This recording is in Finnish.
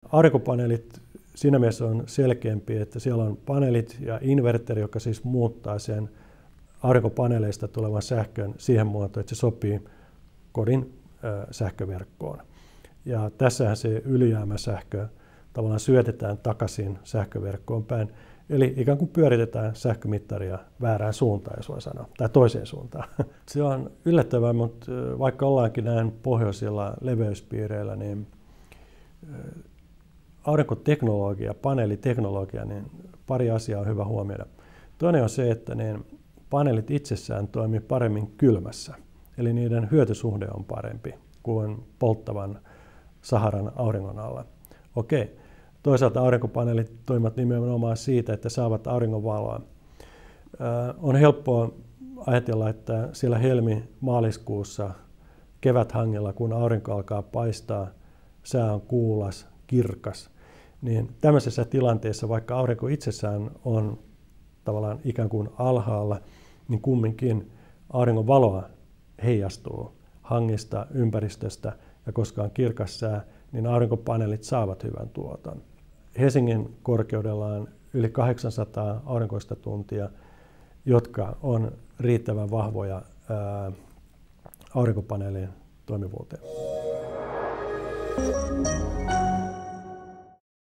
Aurinkopaneelit siinä mielessä on selkeämpi, että siellä on paneelit ja inverteri, joka siis muuttaa sen aurinkopaneeleista tulevan sähkön siihen muotoon, että se sopii kodin sähköverkkoon. Ja tässähän se ylijäämäsähkö tavallaan syötetään takaisin sähköverkkoon päin, eli ikään kuin pyöritetään sähkömittaria väärään suuntaan, jos voi sanoa, tai toiseen suuntaan. Se on yllättävää, mutta vaikka ollaankin näin pohjoisilla leveyspiireillä, niin aurinkoteknologia, paneeliteknologia, niin pari asiaa on hyvä huomioida. Toinen on se, että ne paneelit itsessään toimii paremmin kylmässä, eli niiden hyötysuhde on parempi kuin polttavan Saharan auringon alla. Okei. Toisaalta aurinkopaneelit toimivat nimenomaan siitä, että saavat auringonvaloa. On helppoa ajatella, että siellä helmi-maaliskuussa keväthangella, kun aurinko alkaa paistaa, sää on kuulas, kirkas, niin tämmöisessä tilanteessa, vaikka aurinko itsessään on tavallaan ikään kuin alhaalla, niin kumminkin auringon valoa heijastuu hangista, ympäristöstä, ja koska on kirkas sää, niin aurinkopaneelit saavat hyvän tuoton. Helsingin korkeudella on yli 800 aurinkoista tuntia, jotka on riittävän vahvoja aurinkopaneelien toimivuuteen.